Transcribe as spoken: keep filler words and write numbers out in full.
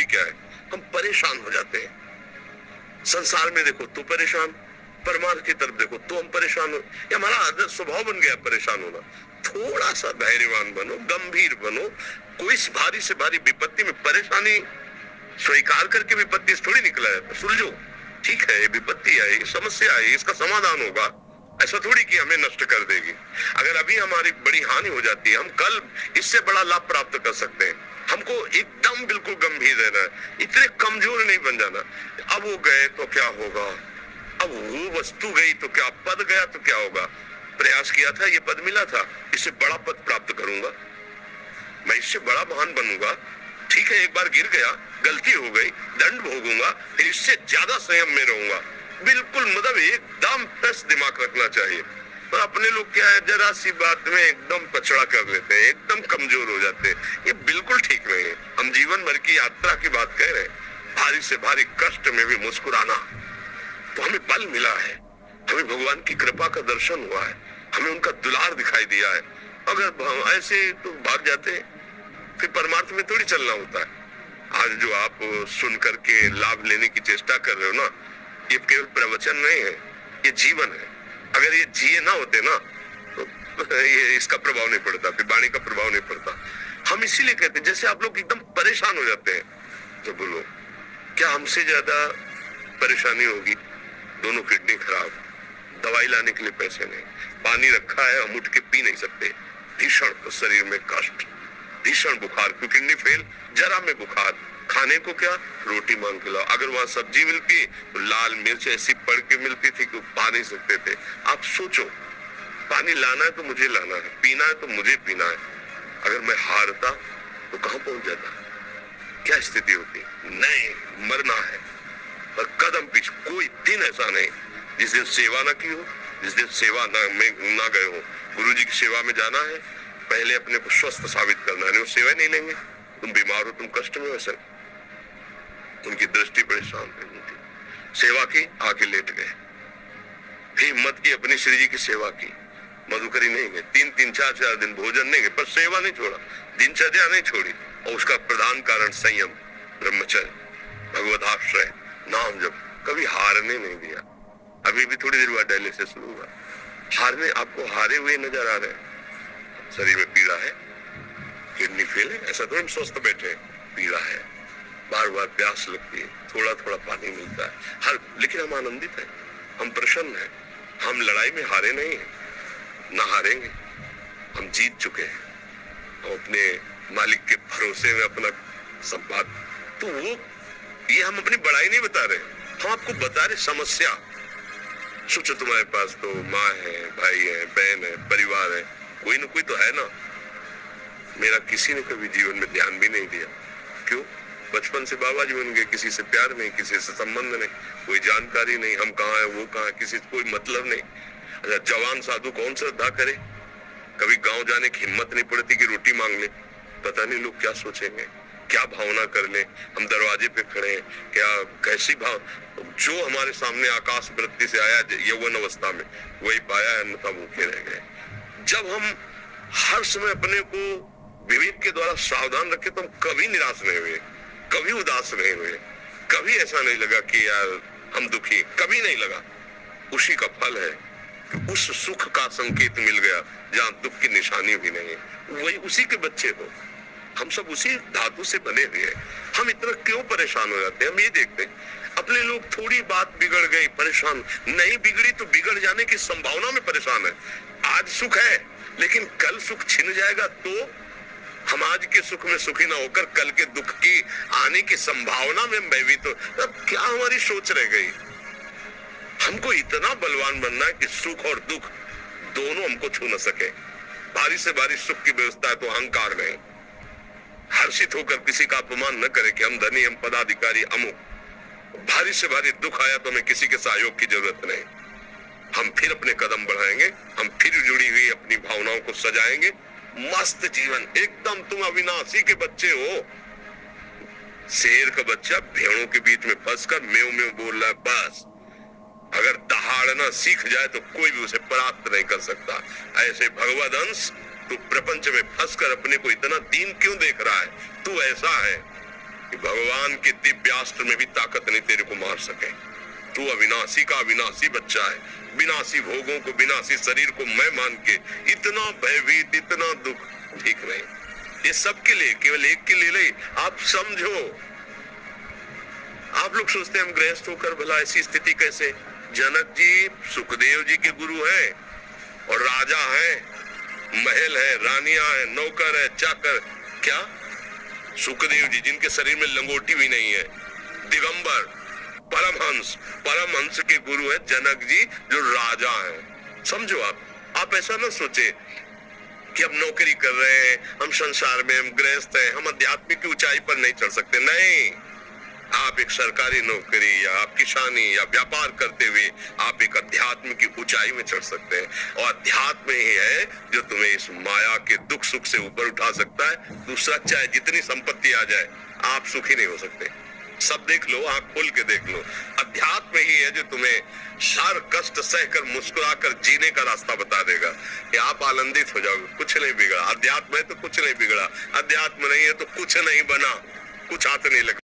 थोड़ी क्या है, हम परेशान हो जाते हैं। संसार में देखो तो परेशान, परमार्थ की तरफ देखो तो हम परेशान हो, ये हमारा आदत स्वभाव बन गया परेशान होना। थोड़ा सा धैर्यवान बनो, गंभीर बनो। कोई भारी से भारी विपत्ति में परेशानी स्वीकार करके विपत्ति से थोड़ी निकला है, सुलझो। ठीक है, ये विपत्ति आई, समस्या आई, इसका समाधान होगा, ऐसा थोड़ी कि हमें नष्ट कर देगी। अगर अभी हमारी बड़ी हानि हो जाती है, हम कल इससे बड़ा लाभ प्राप्त कर सकते हैं। हमको एकदम बिल्कुल गंभीर रहना है, इतने कमजोर नहीं बन जाना। अब वो गए तो क्या होगा, अब वो वस्तु गई तो क्या, पद गया तो क्या होगा। प्रयास किया था, ये पद मिला था, इससे बड़ा पद प्राप्त करूंगा, मैं इससे बड़ा महान बनूंगा। ठीक है, एक बार गिर गया, गलती हो गई, दंड भोगूंगा, फिर इससे ज्यादा संयम में रहूंगा। बिल्कुल मतलब एकदम फ्रेश दिमाग रखना चाहिए। पर अपने लोग क्या है, जरा सी बात में एकदम पछड़ा कर लेते हैं, एकदम कमजोर हो जाते हैं। ये बिल्कुल ठीक नहीं है। हम जीवन भर की यात्रा की बात कह रहे हैं, भारी से भारी कष्ट में भी मुस्कुराना, तो हमें बल मिला है, हमें भगवान की कृपा का दर्शन हुआ है, हमें उनका दुलार दिखाई दिया है। अगर ऐसे तो भाग जाते हैं, फिर परमार्थ में थोड़ी चलना होता है। आज जो आप सुन करके लाभ लेने की चेष्टा कर रहे हो ना, ये केवल प्रवचन नहीं है, ये जीवन है। अगर ये जिए ना होते ना तो ये इसका प्रभाव नहीं पड़ता, फिर वाणी का प्रभाव नहीं पड़ता। हम इसीलिए कहते हैं, जैसे आप लोग एकदम परेशान हो जाते हैं तो बोलो क्या हमसे ज्यादा परेशानी होगी, दोनों किडनी खराब, दवाई लाने के लिए पैसे नहीं, पानी रखा है हम उठ के पी नहीं सकते, भीषण शरीर में कष्ट, भीषण बुखार, क्योंकि किडनी फेल, जरा में बुखार, खाने को क्या, रोटी मांग के लाओ। अगर वहां सब्जी मिलती तो लाल मिर्च ऐसी पड़ के मिलती थी कि पा नहीं सकते थे। आप सोचो, पानी लाना है तो मुझे लाना है, पीना है तो मुझे पीना है। अगर मैं हारता तो कहां पहुंच जाता, क्या स्थिति होती। नहीं, मरना है, पर कदम पीछे। कोई दिन ऐसा नहीं जिस दिन सेवा ना की हो, जिस दिन सेवा ना में ना गए हो। गुरु जी की सेवा में जाना है, पहले अपने को स्वस्थ साबित करना है, नहीं वो सेवा नहीं लेंगे। तुम बीमार हो, तुम कष्ट में हो, सर उनकी दृष्टि बड़ी शांत थी। सेवा की, आके लेट गए, हिम्मत की, अपनी श्री जी की सेवा की, मधुकरी नहीं गए, तीन तीन चार चार दिन भोजन नहीं गए, पर सेवा नहीं छोड़ा, दिनचर्या नहीं छोड़ी। और उसका प्रधान कारण संयम, ब्रह्मचर्य, भगवदाश्रय, नाम जप, कभी हारने नहीं दिया। अभी भी थोड़ी देर बाद डायलिसिस शुरू हुआ, हारने, आपको हारे हुए नजर आ रहे हैं। शरीर में पीड़ा है, किडनी फेल है, ऐसा तो हम स्वस्थ बैठे हैं, पीड़ा है, बार बार प्यास लगती है, थोड़ा थोड़ा पानी मिलता है हर, लेकिन हम आनंदित हैं, हम प्रसन्न हैं, हम लड़ाई में हारे नहीं हैं, ना हारेंगे, हम जीत चुके हैं, हम अपने मालिक के भरोसे में अपना सब बात। तो वो ये हम अपनी बड़ाई नहीं बता रहे, हम आपको बता रहे समस्या। सोचो तुम्हारे पास तो माँ है, भाई है, बहन है, परिवार है, कोई ना कोई तो है ना। मेरा किसी ने कभी जीवन में ध्यान भी नहीं दिया, क्यों? बचपन से बाबा जी बन गए, किसी से प्यार नहीं, किसी से संबंध नहीं, कोई जानकारी नहीं, हम कहाँ है वो कहाँ है, किसी से कोई मतलब नहीं। अच्छा, जवान साधु कौन श्रद्धा करे, कभी गांव जाने की हिम्मत नहीं पड़ती कि रोटी मांग ले, पता नहीं लोग क्या सोचेंगे, क्या भावना कर ले। हम दरवाजे पे खड़े हैं, क्या कैसी भाव, जो हमारे सामने आकाश वृत्ति से आया यौवन अवस्था में वही पाया, अन्यथा भूखे रह गए। जब हम हर समय अपने को विवेक के द्वारा सावधान रखे तो हम कभी निराश नहीं हुए, कभी उदास नहीं हुए, कभी ऐसा नहीं लगा कि यार हम दुखी, कभी नहीं लगा। उसी का फल है कि उस सुख का संकेत मिल गया जहां दुख की निशानी भी नहीं है, वही उसी के बच्चे हो। हम सब उसी धातु से बने हुए हैं। हम इतना क्यों परेशान हो जाते हैं? हम ये देखते हैं अपने लोग, थोड़ी बात बिगड़ गई परेशान, नहीं बिगड़ी तो बिगड़ जाने की संभावना में परेशान है। आज सुख है लेकिन कल सुख छिन जाएगा, तो हम आज के सुख में सुखी ना होकर कल के दुख की आने की संभावना में भयभीत तो अब क्या हमारी सोच रह गई। हमको इतना बलवान बनना है कि सुख और दुख दोनों हमको छू न सके। भारी से भारी सुख की व्यवस्था है तो अहंकार नहीं, हर्षित होकर किसी का अपमान न करे कि हम धनी, हम पदाधिकारी, अमुक। भारी से भारी दुख आया तो हमें किसी के सहयोग की जरूरत नहीं, हम फिर अपने कदम बढ़ाएंगे, हम फिर जुड़ी हुई अपनी भावनाओं को सजाएंगे। मस्त जीवन, एकदम तुम अविनाशी के बच्चे हो। शेर का बच्चा भेड़ों के बीच में फंसकर मेव मेव बोल रहा है, बस अगर दहाड़ना सीख जाए तो कोई भी उसे परास्त नहीं कर सकता। ऐसे भगवद अंश तू प्रपंच में फंसकर अपने को इतना दीन क्यों देख रहा है? तू ऐसा है कि भगवान भगवान के दिव्यास्त्र में भी ताकत नहीं तेरे को मार सके। तू अविनाशी का अविनाशी बच्चा है, विनाशी भोगों को, विनाशी शरीर को मैं मान के इतना भयभीत, इतना दुख, ठीक नहीं। ये सबके लिए, केवल एक के लिए नहीं। आप समझो, आप लोग सोचते हैं हम गृहस्थ होकर भला ऐसी स्थिति कैसे। जनक जी सुखदेव जी के गुरु हैं और राजा हैं, महल है, रानियां हैं, नौकर है, चाकर। क्या सुखदेव जी जिनके शरीर में लंगोटी भी नहीं है, दिगंबर, परमहंस, परमहंस के गुरु है जनक जी जो राजा हैं। समझो आप आप ऐसा ना सोचे कि हम नौकरी कर रहे हैं, हम संसार में, हम गृहस्थ हैं, हम आध्यात्मिक की ऊंचाई पर नहीं चढ़ सकते। नहीं, आप एक सरकारी नौकरी या आप किसानी या व्यापार करते हुए आप एक अध्यात्म की ऊंचाई में चढ़ सकते हैं। और अध्यात्म ही है जो तुम्हें इस माया के दुख सुख से ऊपर उठा सकता है। दूसरा, चाहे जितनी संपत्ति आ जाए, आप सुखी नहीं हो सकते। सब देख लो, आंख खोल के देख लो, अध्यात्म ही है जो तुम्हें हर कष्ट सहकर मुस्कुराकर जीने का रास्ता बता देगा कि आप आनंदित हो जाओगे। कुछ नहीं बिगड़ा, अध्यात्म है तो कुछ नहीं बिगड़ा, अध्यात्म नहीं है तो कुछ नहीं बना, कुछ हाथ नहीं लगा।